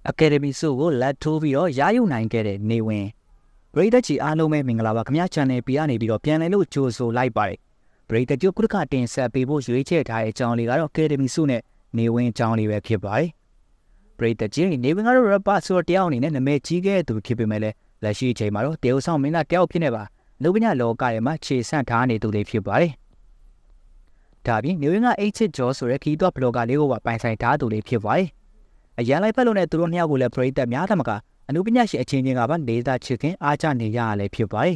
Academy စုကိုလက်ထိုးပြီးတော့ရယူနိုင်ခဲ့တဲ့နေဝင်ပရိသတ်ကြီးအားလုံးပဲမင်္ဂလာပါခင်ဗျာ channel ပြကနေပြီးတော့ပြန်လည်လို့ကြိုဆိုလိုက်ပါတယ်ပရိသတ်ကြီးခုတစ်ခါတင်ဆက်ပေးဖို့ရွေးချယ်ထားတဲ့အကြောင်းလေးကတော့ Academy စုနဲ့နေဝင်အကြောင်းလေးပဲဖြစ်ပါတယ်ပရိသတ်ကြီးနေဝင်ကတော့ rapper ဆိုတော့တယောက်အနေနဲ့နာမည်ကြီးခဲ့တဲ့သူဖြစ်ပေမဲ့လည်းလက်ရှိအချိန်မှာတော့တရုတ်ဆောင်မင်းသားတယောက်ဖြစ်နေပါလူပညာလောကထဲမှာခြေဆန့်ထားနေသူလေးဖြစ်ပါတယ်ဒါပြင်နေဝင်က H Joe ဆိုတဲ့ခီးသွွားဘလော့ဂါလေးကိုပါပိုင်ဆိုင်ထားသူလေးဖြစ်ပါတယ်အရန်လိုက်ဖက်လို့နဲ့သူတို့နှစ်ယောက်ကိုလည်းပရိသတ်များသမှာကအနုပညာရှင်အချင်းချင်းကပါလေးစားချစ်ခင်အားကျနေရရလဲဖြစ်ပါတယ်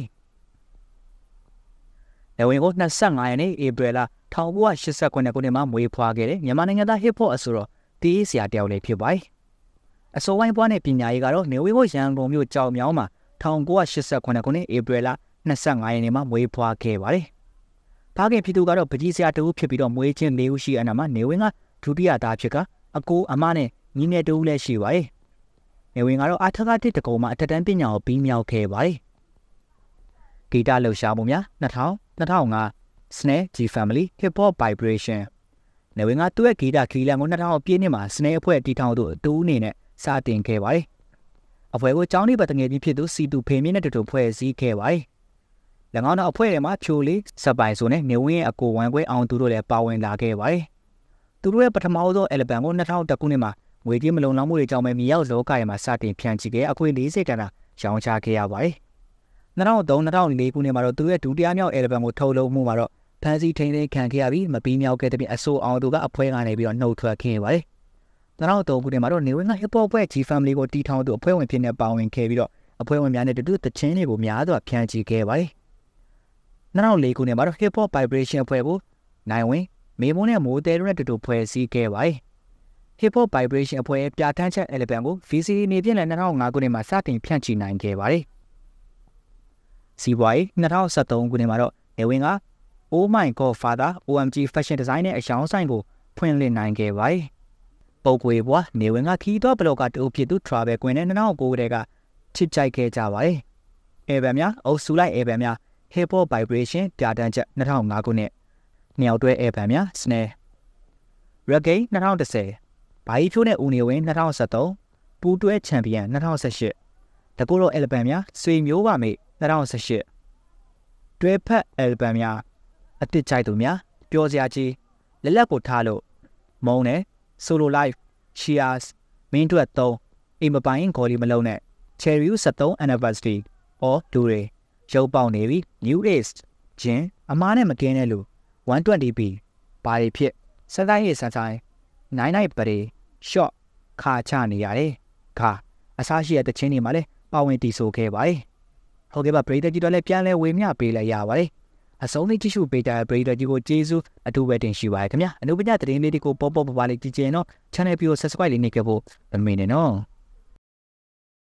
။နေဝင်ကို25ရက်နေ့ဧပြီလ1989ခုနှစ်မှာမွေးဖွားခဲ့တဲ့မြန်မာနိုင်ငံသား hip hop အဆိုတော်တီးဆရာတယောက်လည်းဖြစ်ပါတယ်။အစိုးဝိုင်းပွားနဲ့ပညာရေးကတော့နေဝင်ကိုရန်ကုန်မြို့ကြောင်မြောင်းမှာ1989ခုနှစ်ဧပြီလ25ရက်နေ့မှာမွေးဖွားခဲ့ပါတယ်။ဖခင်ဖြစ်သူကတော့ပကြီးဆရာတဦးဖြစ်ပြီးတော့မွေးချင်း၄ဦးရှိအနာမှာနေဝင်ကဒုတိယသားဖြစ်ကအကိုအမနဲ့ညီငယ်တူလည်းရှိပါတယ်။နေဝင်ကတော့အထက်ကတစ်တကုံမှာအထက်တန်းပညာကိုပြီးမြောက်ခဲ့ပါတယ်။ဂီတလှူရှားမှုများ2005 Snare G Family Hip Hop Vibration နေဝင်ကသူ့ရဲ့ဂီတခီလန်ကို2000ပြည့်နှစ်မှာ Snare အဖွဲ့တီထောင်သူအတူအနေနဲ့စတင်ခဲ့ပါတယ်။အဖွဲ့ကိုကျောင်းနေပတ်တငယ်ကြီးဖြစ်သူစီတူဖေမြင့်နဲ့တူဖွဲ့စည်းခဲ့ပါတယ်။၎င်းတို့အဖွဲ့ထဲမှာဖြိုလေးစပိုင်ဆိုနဲ့နေဝင်ရဲ့အကိုဝမ်းခွဲအောင်သူတို့လည်းပါဝင်လာခဲ့ပါတယ်။သူတို့ရဲ့ပထမဆုံး album ကို2001ခုနှစ်မှာငွေကြေးမလုံလောက်မှုတွေကြောင့်ပဲမြေရောက်လောကထဲမှာစတင်ဖြန့်ချိခဲ့အခွင့်40တန်းတာရောင်းချခဲ့ရပါတယ်။2003-2004ခုနှစ်မှာတော့သူရဲ့ဒုတိယမြောက် album ကိုထုတ်လုပ်မှုမှာတော့ဖန်စီထိန်သိမ်းခံခဲ့ရပြီးမပြီးမြောက်ခဲ့တဲ့ပြင်အဆိုးအောင်သူကအဖွဲကနေပြီးတော့နှုတ်ထွက်ခဲ့ပါတယ်။2003ခုနှစ်မှာတော့နေဝင်က hip hop ဖွဲ့ G Family ကိုတီထောင်သူအဖွဲ့ဝင်ဖြစ်နေပါဝင်ခဲ့ပြီးတော့အဖွဲ့ဝင်များနဲ့တူတချင်းတွေကိုများစွာဖြန့်ချိခဲ့ပါတယ်။2004ခုနှစ်မှာတော့ hip hop vibration အဖွဲ့ကိုနိုင်ဝင်မေမုန်းနဲ့မိုးတဲတို့နဲ့တူဖွဲ့စည်းခဲ့ပါတယ်။ Hip Hop Vibration အဖွဲ့ရဲ့ပြဋ္ဌာန်းချက် album ကို VCD နေပြင်လည်း2005ခုနှစ်မှာစတင်ဖြန့်ချိနိုင်ခဲ့ပါတယ်။စီးပွားရေး2013ခုနှစ်မှာတော့နေဝင်က Oh My God Father OMG Fashion Design နဲ့အယောင်ဆိုင်ကိုဖွင့်လှစ်နိုင်ခဲ့ပါတယ်။ပုပ်ကွေဘွားနေဝင်ကခီးသွွားဘလော့ကတူဖြစ်သူ Travel ကွင်းနဲ့2009ခုတည်းကချစ်ကြိုက်ခဲ့ကြပါတယ်။ album များအုပ်စုလိုက် album များ Hip Hop Vibration ပြဋ္ဌာန်းချက်2005ခုနှစ်နှစ်ယောက်တွဲ album များ Snare Reggae 2010ဘာကြီးဖြိုးနဲ့ဦးနေဝင်း2013ပူတွဲချန်ပီယံ2018တကူတော် album များဆွေမျိုးပါမေ2018တွဲဖက် album များအတစ်ကြိုက်သူများပျော်စရာကြီးလက်လက်ကိုထားလို့မုံနဲ့ solo live cheers မင်းတို့3အိမ်မပိုင်ခေါ်ဒီမလုံးနဲ့ cherry 73 anniversary or ဒူတွေရုပ်ပေါက်နေပြီ new days ဂျင်းအမားနဲ့မကင်းတဲ့လူ 120p ဘာတွေဖြစ်စတိုင်းရေးစတိုင်း99ပရေshot ခါချနေရတယ်ခါအစားရှိတဲ့တချင်းတွေမှာလည်းပါဝင်တီးဆိုခဲ့ပါတယ်ဟုတ်ကဲ့ပါပရိသတ်ကြီးတို့လည်းပြန်လဲဝေမျှပေးလိုက်ရပါတယ်အဆုံးလေးကြည့်ရှုပေးကြတဲ့ပရိသတ်ကြီးကိုကျေးဇူးအထူးပဲတင်ရှိပါတယ်ခင်ဗျာအနုပညာသတင်းလေးတွေကိုပေါ်ပေါ်ပပလေးကြည့်ကြရင်တော့ channel ကို subscribe လေးနေခဲ့ဖို့မမေ့နဲ့နော်